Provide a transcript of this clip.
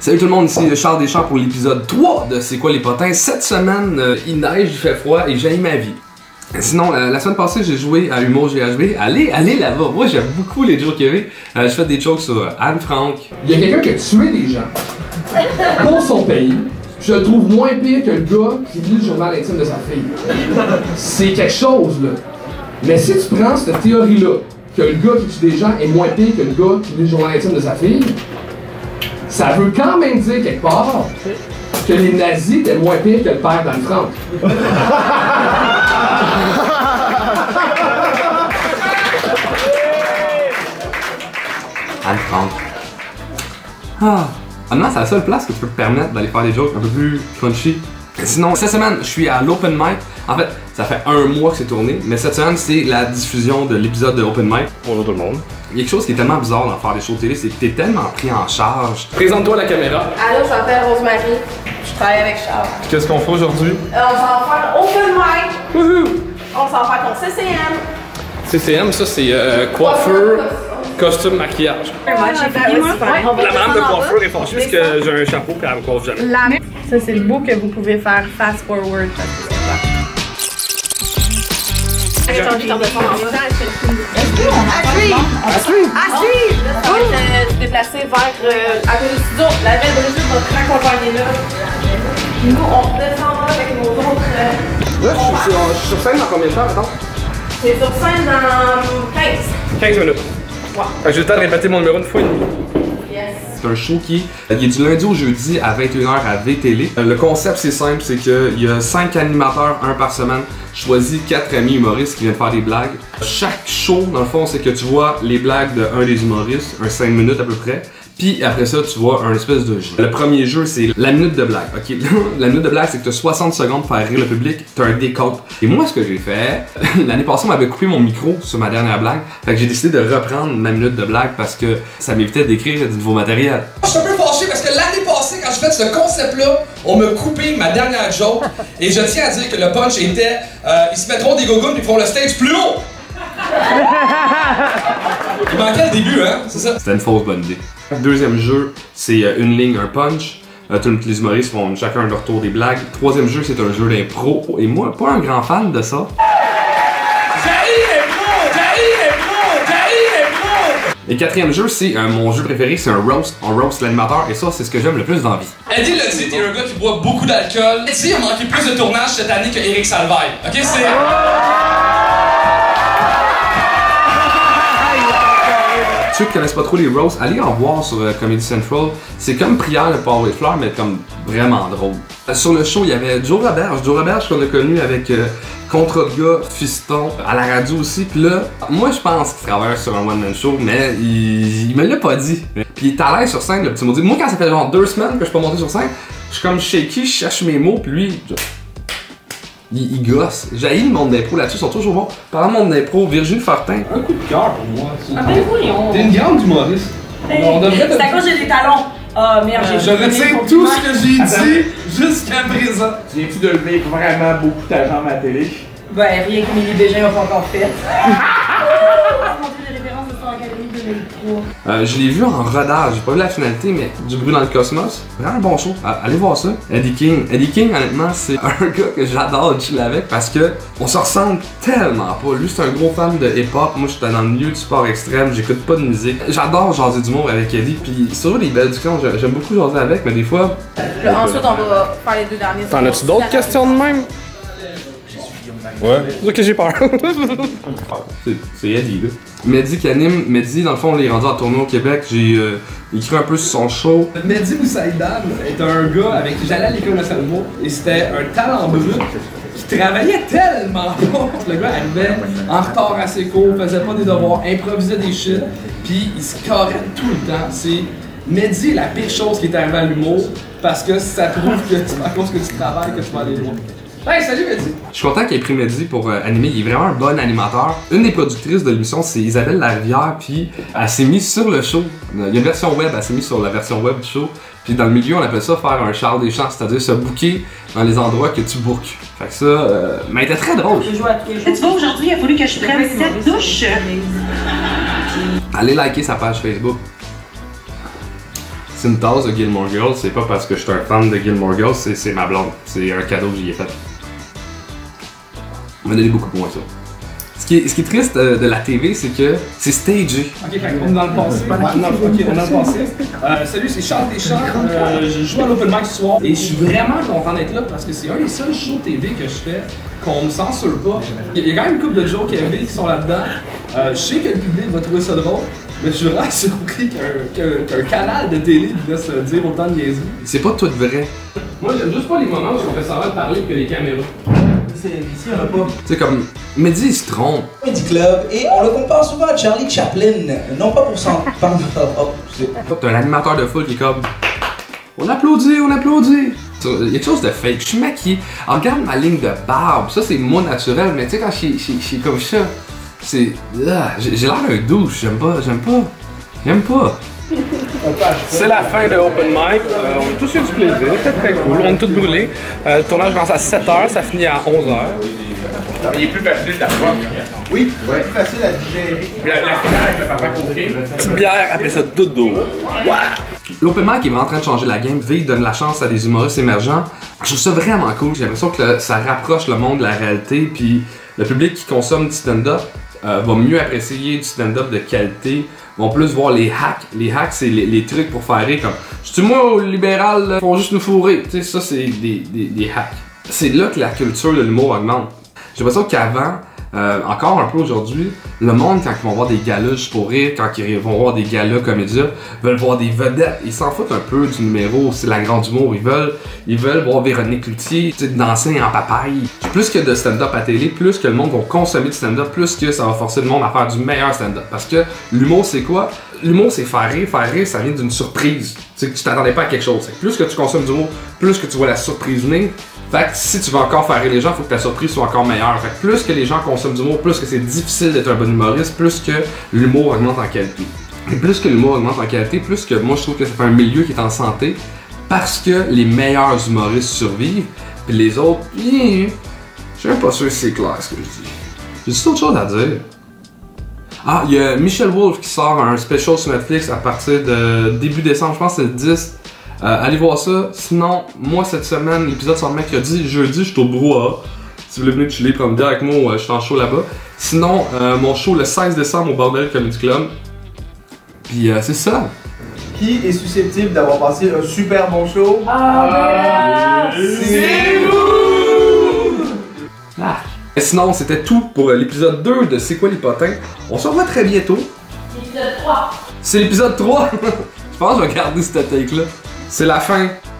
Salut tout le monde, ici Charles Deschamps pour l'épisode 3 de C'est quoi les potins. Cette semaine, il neige, il fait froid et j'aime ma vie. Sinon, la semaine passée, j'ai joué à Humour GHB. Allez là-bas. Moi, j'aime beaucoup les jokes qu'il y avait. J'ai fait des jokes sur Anne Frank. Il y a quelqu'un qui a tué des gens pour son pays. Je le trouve moins pire que le gars qui lit le journal intime de sa fille. C'est quelque chose, là. Mais si tu prends cette théorie-là, que le gars qui tue des gens est moins pire que le gars qui lit le journal intime de sa fille, ça veut quand même dire quelque part que les nazis étaient moins pires que le père d'Anne Frank. Anne Frank. Honnêtement, c'est la seule place que tu peux te permettre d'aller faire des jokes un peu plus crunchy. Sinon, cette semaine, je suis à l'Open Mic. En fait, ça fait un mois que c'est tourné, mais cette semaine, c'est la diffusion de l'épisode de Open Mic. Bonjour tout le monde. Il y a quelque chose qui est tellement bizarre dans faire des shows télé, c'est que t'es tellement pris en charge. Présente-toi à la caméra. Allô, je m'appelle Rosemary. Je travaille avec Charles. Qu'est-ce qu'on fait aujourd'hui? On s'en faire Open Mic. Wouhou! On s'en faire ton CCM. CCM, ça c'est coiffeur, costume, maquillage. La madame de coiffeur est fâchée parce que j'ai un chapeau et elle me coiffe jamais. Ça, c'est le bout que vous pouvez faire fast forward. On va se déplacer vers à côté du studio. La belle Brigitte va te raccompagner là. Nous, on redescendra avec nos autres. Là, je suis sur scène dans combien de temps, attends? C'est sur scène dans 15. 15 minutes. Ouais. J'ai le temps de répéter mon numéro une fois et demie. Yes. C'est un show qui est du lundi au jeudi à 21h à VTL. Le concept c'est simple, c'est qu'il y a 5 animateurs, un par semaine. Je choisis 4 amis humoristes qui viennent faire des blagues. Chaque show, dans le fond, c'est que tu vois les blagues d'un des humoristes, un 5 minutes à peu près. Puis après ça, tu vois un espèce de jeu. Le premier jeu, c'est la minute de blague. Ok, la minute de blague, c'est que tu as 60 secondes pour faire rire le public. Tu as un décompte. Et moi, ce que j'ai fait, l'année passée, on m'avait coupé mon micro sur ma dernière blague. Fait que j'ai décidé de reprendre ma minute de blague parce que ça m'évitait d'écrire du nouveau matériel. Je suis un peu fâché parce que l'année passée, quand j'ai fait ce concept-là, on m'a coupé ma dernière joke. Et je tiens à dire que le punch était ils se mettront des gogoons et ils feront le stage plus haut! Il manquait le début, hein? C'est ça? C'était une fausse bonne idée. Deuxième jeu, c'est une ligne, un punch. Tous les humoristes font chacun leur tour des blagues. Troisième jeu, c'est un jeu d'impro. Et moi, pas un grand fan de ça. Et quatrième jeu, c'est mon jeu préféré, c'est un roast. On roast l'animateur et ça, c'est ce que j'aime le plus dans la vie. Eddie l'a dit, t'es un gars qui boit beaucoup d'alcool. Eddie a manqué plus de tournage cette année que Eric Salvaille. Ok, c'est... Ceux qui connaissent pas trop les roasts, allez en voir sur Comedy Central. C'est comme Prière le Pauvre et Fleur, mais comme vraiment drôle. Sur le show, il y avait Joe Roberge. Joe Roberge qu'on a connu avec Contre de gars, Fiston, à la radio aussi. Puis là, moi je pense qu'il travaille sur un one-man show, mais il me l'a pas dit. Puis il est à l'aise sur scène, le petit maudit. Moi, quand ça fait genre 2 semaines que je suis pas monté sur scène, je suis comme shaky, je cherche mes mots, puis lui... Il gosse. J'haïs le monde d'impro là-dessus, ils sont toujours bons. Parlant de monde d'impro, Virginie Fortin. Un coup de cœur pour moi. Ah ben oui, T'es une grande humoriste. On devrait c'est à cause j'ai des talons. Ah merde, j'ai... Je retire tout ce que j'ai dit jusqu'à présent. Viens-tu de lever vraiment beaucoup ta jambe à la télé? Ben rien que Milly Bégin n'a pas encore fait. Les références de Star Academy 2003. Je l'ai vu en rodage, j'ai pas vu la finalité, mais Du bruit dans le cosmos. Vraiment un bon show. Allez voir ça. Eddie King. Eddie King, honnêtement, c'est un gars que j'adore de chiller avec parce que on se ressemble tellement pas. Lui, c'est un gros fan de hip-hop. Moi, j'étais dans le milieu du sport extrême, j'écoute pas de musique. J'adore jaser d'humour avec Eddie, puis c'est toujours des belles discussions. J'aime beaucoup jaser avec, mais des fois. Ensuite, on va faire les 2 derniers. T'en as-tu d'autres questions de même? Ouais. C'est ça que j'ai peur. C'est Eddie, là. Mehdi qui anime. Mehdi, dans le fond, on est rendu en tournée au Québec. J'ai écrit un peu sur son show. Mehdi Moussaïdan est un gars avec qui j'allais à l'école de Salmo et c'était un talent brut qui travaillait tellement fort. Le gars arrivait en retard à ses cours, faisait pas des devoirs, improvisait des shit, puis il se carrait tout le temps. C'est Mehdi est la pire chose qui est arrivée à l'humour parce que ça prouve que à cause que tu travailles que tu vas aller loin. Hey, salut Mehdi! Je suis content qu'il ait pris Mehdi pour animer, il est vraiment un bon animateur. Une des productrices de l'émission, c'est Isabelle Larivière, puis elle s'est mise sur le show. Il y a une version web, elle s'est mise sur la version web du show. Puis dans le milieu, on appelle ça faire un Charles Deschamps, c'est-à-dire se booker dans les endroits que tu bookes. Fait que ça, mais elle était très drôle. Je joue à tous les jours. Tu vois, aujourd'hui, il a fallu que je prenne 7 douches. Allez liker sa page Facebook. C'est une tasse de Gilmore Girls, c'est pas parce que je suis un fan de Gilmore Girls, c'est ma blonde. C'est un cadeau que j'y ai fait. Elle m'a donné beaucoup moins ça. Ce qui est triste de la TV, c'est que c'est stagé. Ok, on est dans le passé. On est dans le passé. Salut, c'est Charles Deschamps. Je joue à l'Open Mic ce soir. Et je suis vraiment content d'être là parce que c'est un des seuls shows TV que je fais qu'on me censure pas. Il y a quand même une couple de jokes qui sont là-dedans. Je sais que le public va trouver ça drôle. Mais je suis vraiment surpris qu'un canal de télé laisse dire autant de niaiseries. C'est pas tout vrai. Moi, j'aime juste pas les moments où on fait semblant de parler que les caméras. Ici, on n'a pas. Tu sais, comme, Mehdi, il se trompe. Comedy Club, et on le compare souvent à Charlie Chaplin. Non pas pour son. T'as un animateur de foule qui est comme. On applaudit, on applaudit. Il y a quelque chose de fake. Je suis maquillé. Alors, regarde ma ligne de barbe. Ça, c'est moi naturel. Mais tu sais, quand je suis comme ça, c'est. J'ai l'air d'un douche. J'aime pas. C'est la fin de Open Mic. On a tous eu du plaisir. C'était très cool. On est tous brûlés. Le tournage commence à 7h, ça finit à 11h. Il est plus facile d'avoir. Oui, ouais. Plus facile à digérer. La finale avec le papa coquet. Petite bière, après ça, dodo. L'Open Mic est vraiment en train de changer la game. V donne la chance à des humoristes émergents. Je trouve ça vraiment cool. J'ai l'impression que ça rapproche le monde de la réalité. Puis le public qui consomme du stand-up va mieux apprécier du stand-up de qualité. Vont plus voir les hacks. Les hacks, c'est les trucs pour faire rire. Comme, je suis moi, au libéral, font juste nous fourrer. Tu sais, ça, c'est des hacks. C'est là que la culture de l'humour augmente. J'ai l'impression qu'avant, encore un peu aujourd'hui, le monde, quand ils vont voir des galas juste pour rire, quand ils vont voir des galas comédiens, veulent voir des vedettes. Ils s'en foutent un peu du numéro, c'est la grande humour. Ils veulent voir Véronique Cloutier, tu sais, danser en papaye. Plus que de stand-up à télé, plus que le monde va consommer du stand-up, plus que ça va forcer le monde à faire du meilleur stand-up. Parce que l'humour, c'est quoi? L'humour, c'est faire rire, ça vient d'une surprise. Tu sais, que tu t'attendais pas à quelque chose. Plus que tu consommes d'humour, plus que tu vois la surprise venir. Fait que si tu veux encore faire rire les gens, il faut que ta surprise soit encore meilleure. Fait que plus que les gens consomment d'humour, plus que c'est difficile d'être un bon humoriste, plus que l'humour augmente en qualité. Et plus que l'humour augmente en qualité, plus que moi je trouve que ça fait un milieu qui est en santé, parce que les meilleurs humoristes survivent, puis les autres, je suis même pas sûr si c'est clair ce que je dis. J'ai juste autre chose à dire. Ah, il y a Michel Wolf qui sort un special sur Netflix à partir de début décembre, je pense que c'est le 10. Allez voir ça. Sinon, moi cette semaine, l'épisode sort mercredi, jeudi, je suis au brouhaha. Si vous voulez venir chiller, prendre une bière avec moi, je suis en show là-bas. Sinon, mon show le 16 décembre au Bordel Comedy Club. Puis c'est ça. Qui est susceptible d'avoir passé un super bon show? C'est vous! Et sinon, c'était tout pour l'épisode 2 de C'est quoi les potins. On se revoit très bientôt. L'épisode 3. C'est l'épisode 3. Je pense que je vais garder cette take-là. C'est la fin.